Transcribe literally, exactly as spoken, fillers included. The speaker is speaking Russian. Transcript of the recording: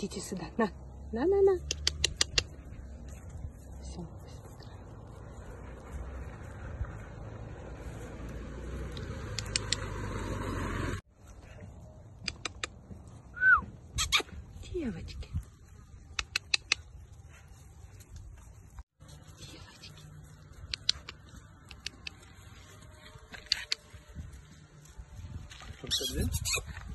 Идите сюда. На, на, на, на. Все. Девочки. Девочки. Только две?